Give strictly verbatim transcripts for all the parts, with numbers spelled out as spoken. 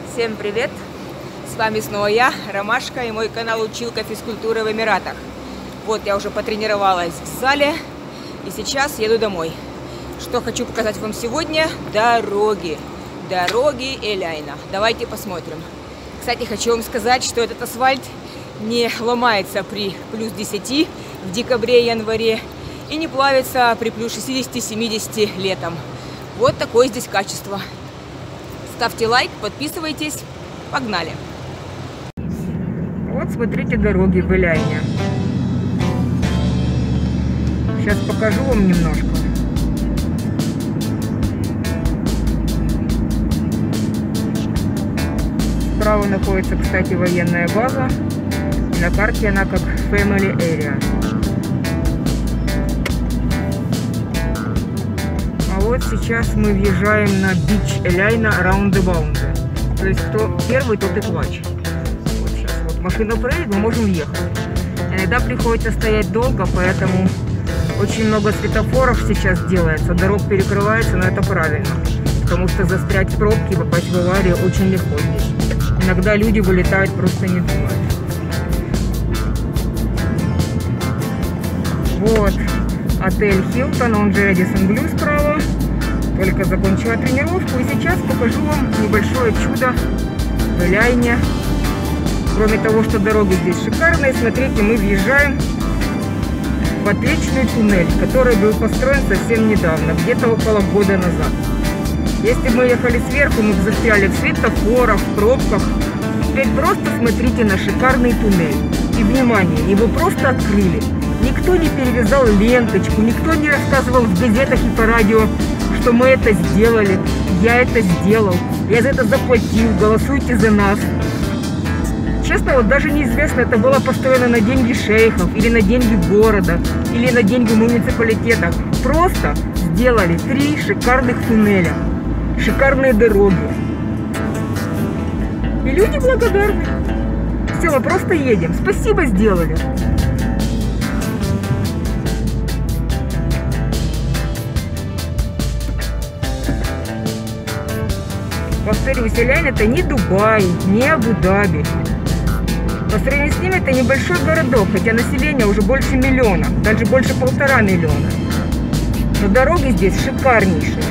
Всем привет! С вами снова я, Ромашка, и мой канал Училка физкультуры в Эмиратах. Вот я уже потренировалась в зале и сейчас еду домой. Что хочу показать вам сегодня? Дороги. Дороги Эль-Айна. Давайте посмотрим. Кстати, хочу вам сказать, что этот асфальт не ломается при плюс десяти в декабре-январе и не плавится при плюс шестидесяти-семидесяти летом. Вот такое здесь качество. Ставьте лайк, подписывайтесь. Погнали! Вот смотрите дороги в Эль-Айне. Сейчас покажу вам немножко. Справа находится, кстати, военная база. И на карте она как Family Area. А вот сейчас мы въезжаем на Beach Эль-Айна Around the Boundary. То есть кто первый, тот и плачет. Вот сейчас вот машина проедет, мы можем въехать. Иногда приходится стоять долго, поэтому очень много светофоров сейчас делается. Дорог перекрывается, но это правильно. Потому что застрять в пробке и попасть в аварию очень легко здесь. Иногда люди вылетают, просто не думают. Вот отель Хилтон, он же Радиссон Блю справа. Только закончила тренировку и сейчас покажу вам небольшое чудо в Эль-Айне. Кроме того, что дороги здесь шикарные, смотрите, мы въезжаем в отличный туннель, который был построен совсем недавно, где-то около года назад. Если мы ехали сверху, мы бы застряли в светофорах, в пробках. Теперь просто смотрите на шикарный туннель. И внимание, его просто открыли. Никто не перевязал ленточку, никто не рассказывал в газетах и по радио, что мы это сделали. Я это сделал, я за это заплатил, голосуйте за нас. Честно, вот даже неизвестно, это было построено на деньги шейхов, или на деньги города, или на деньги муниципалитета. Просто сделали три шикарных туннеля. Шикарные дороги. И люди благодарны. Все, мы просто едем. Спасибо, сделали. Повторюсь, Эль-Айн это не Дубай, не Абу-Даби. По сравнению с ними это небольшой городок, хотя население уже больше миллиона, даже больше полтора миллиона. Но дороги здесь шикарнейшие.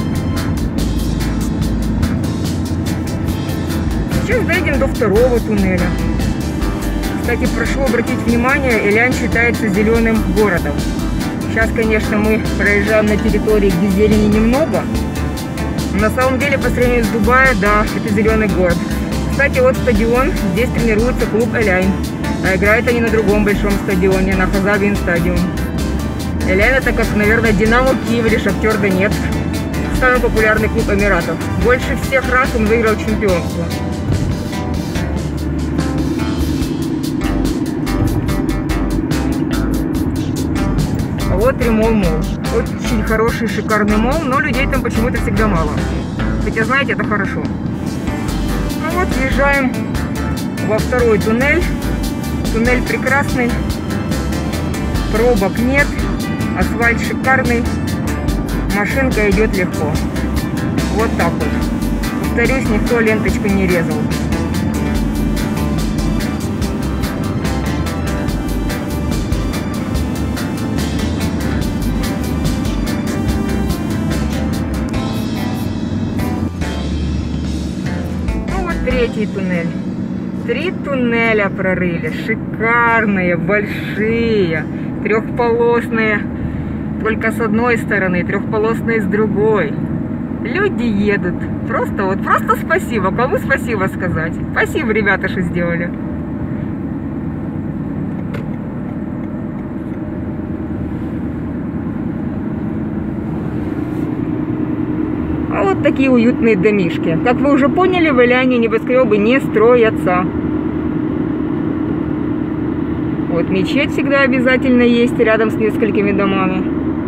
Сейчас дойдем до второго туннеля. Кстати, прошу обратить внимание, Эль-Айн считается зеленым городом. Сейчас, конечно, мы проезжаем на территории, где зелени немного. Но на самом деле, по сравнению с Дубаем, да, это зеленый город. Кстати, вот стадион, здесь тренируется клуб Эль-Айн. А играют они на другом большом стадионе, на Хазавиин стадион. Эль-Айн это как, наверное, Динамо Киев или Шахтер Донецк. Самый популярный клуб Эмиратов. Больше всех раз он выиграл чемпионство. А вот Римол Молл. Очень хороший, шикарный молл, но людей там почему-то всегда мало. Хотя, знаете, это хорошо. Ну вот, въезжаем во второй туннель. Туннель прекрасный. Пробок нет. Асфальт шикарный. Машинка идет легко. Вот так вот. Повторюсь, никто ленточку не резал. Третий туннель. Три туннеля прорыли. Шикарные, большие, трехполосные. Только с одной стороны, трехполосные с другой. Люди едут. Просто вот, просто спасибо. Кому спасибо сказать? Спасибо, ребята, что сделали. Вот такие уютные домишки. Как вы уже поняли, в Эль-Айне небоскребы не строятся. Вот мечеть всегда обязательно есть рядом с несколькими домами.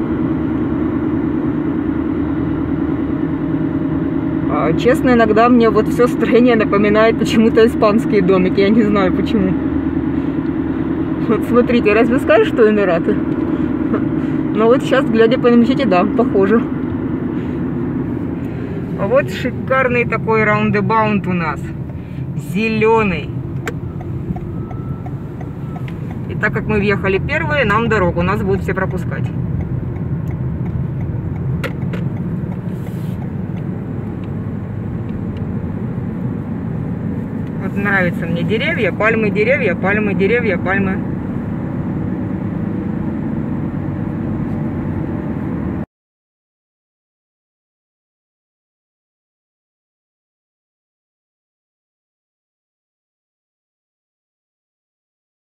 А, честно, иногда мне вот все строение напоминает почему-то испанские домики. Я не знаю почему. Вот смотрите, разве скажешь, что Эмираты? Но вот сейчас, глядя по мечети, да, похоже. А вот шикарный такой раундебаунт у нас. Зеленый. И так как мы въехали первые, нам дорогу, нас будут все пропускать. Вот нравятся мне деревья, пальмы, деревья, пальмы, деревья, пальмы.